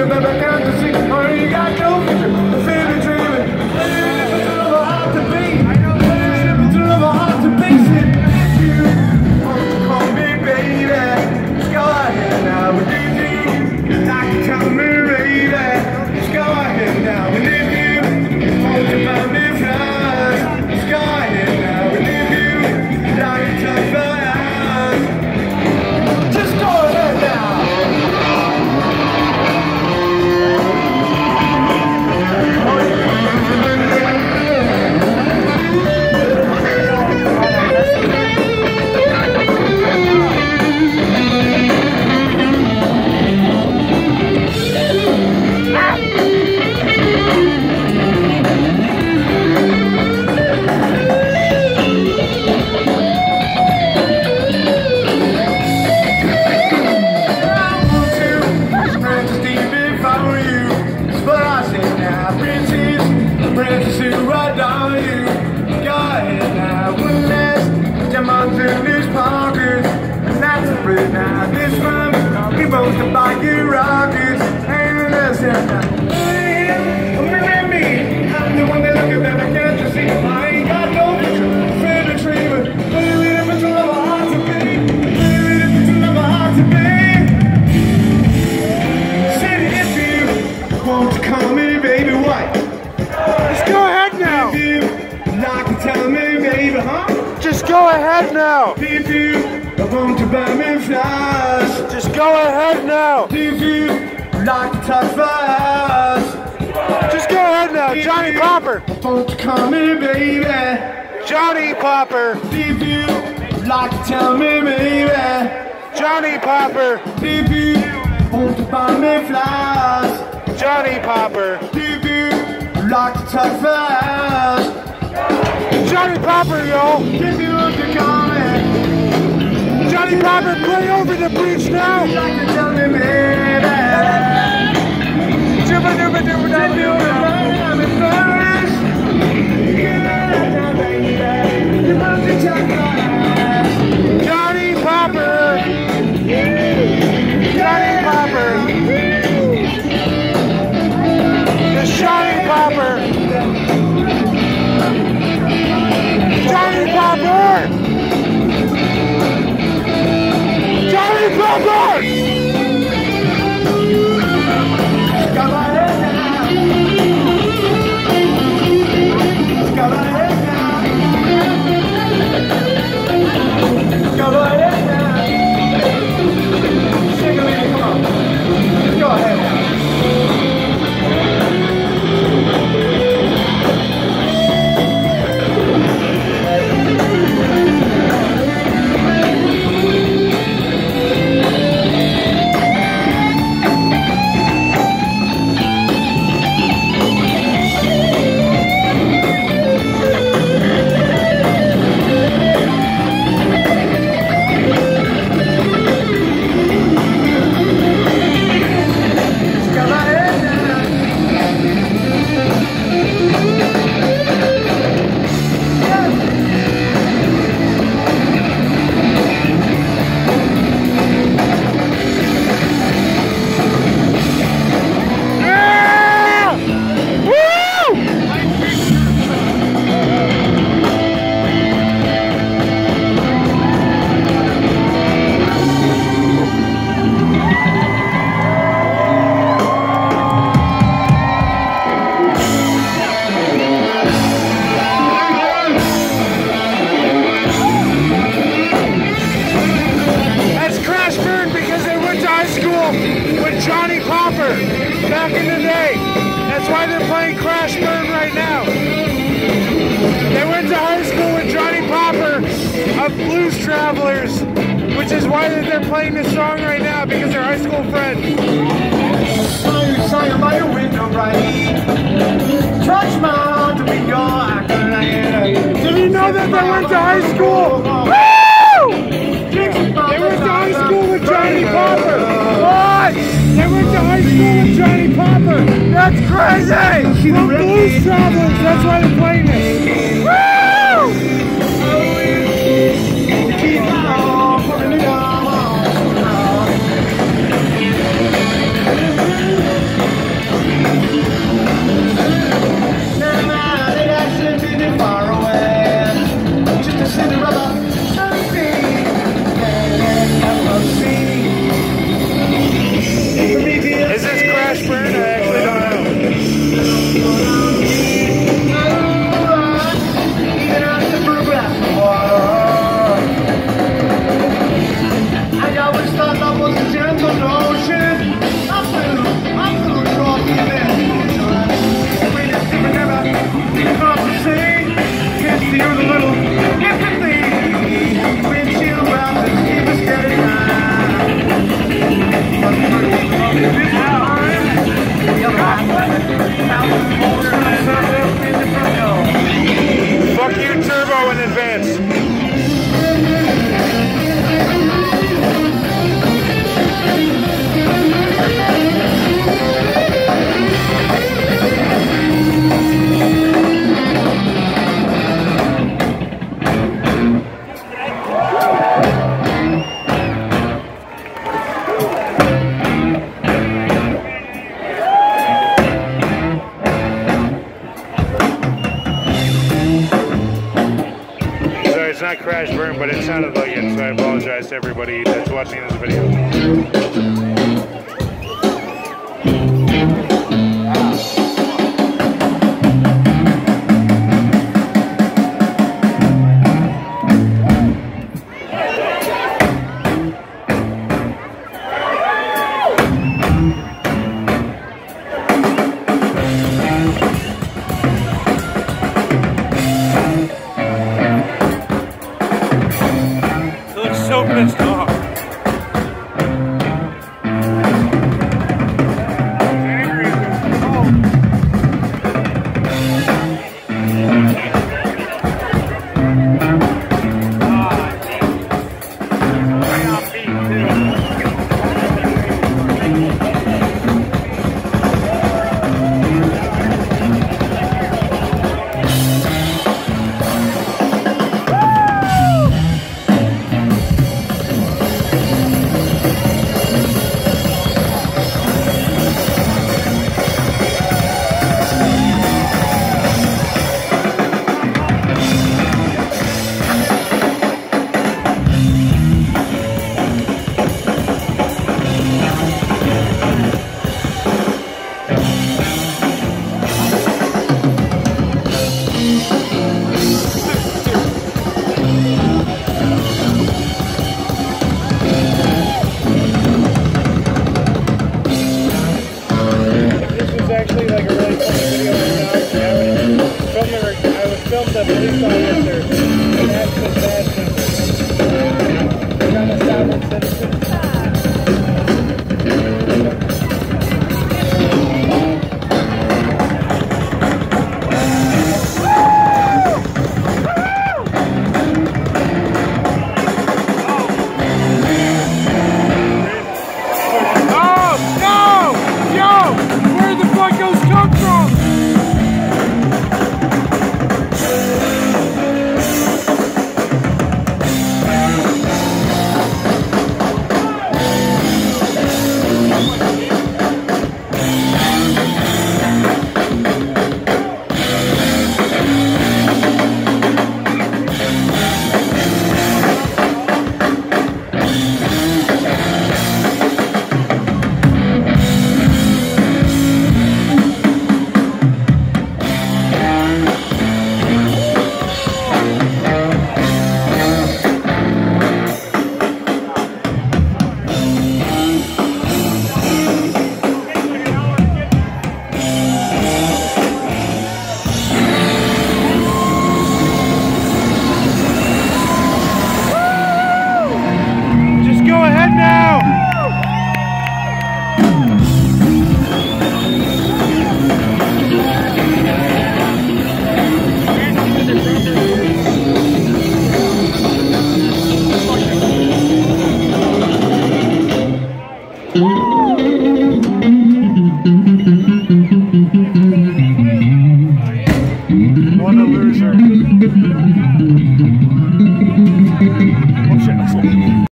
looking back, I can't see. Oh, you got no future. Feeling dreaming. It's a little hard to be. It's a little hard to be. If you want to call me baby, just go ahead now. But if you like to tell me baby, just go ahead now. And if you want to buy me flowers, just go ahead now. And if you like to fly out, just go ahead now. Now this one, we both to buy you rockets. And that's it. Remember me, I'm the one that look at that I can't just see. I ain't got no picture, afraid of dreaming. Baby, if it's a little hard to be. Baby, if it's a little hard to be. Say if you want to call me baby, what? Just go ahead now. If you like to tell me baby, huh? Just go ahead now. If you want to buy me flowers, just go ahead now. If you like to touch flowers, just go ahead now. Johnny Popper. Want to call me baby, Johnny Popper. If you like to tell me baby, Johnny Popper. If you want to buy me flowers, Johnny Popper. If you like to touch flowers, Johnny Popper, yo. If you want to call me Johnny Popper, play over the bridge now. You like to tell me baby, Jibba dibba dibba dibba. I'm in Paris. You want to touch flowers, Johnny Popper. Johnny Popper. It's Johnny Popper. Johnny Popper. Johnny Popper! come on in now. Come on in now. Come on in now. Shake it, baby, come on. Let's go ahead now. Johnny Popper back in the day. That's why they're playing Crash Burn right now. They went to high school with Johnny Popper of Blues Travelers, which is why they're playing this song right now, because they're high school friends. Sang by the window bright, touch my heart to be your accolade. Did you know that they went to high school? Woo! They went to high school with Johnny Popper. What? They went to high school with Johnny Popper. That's crazy. From Blues Travelers. That's why they're playing this. Woo! everybody that's watching this video.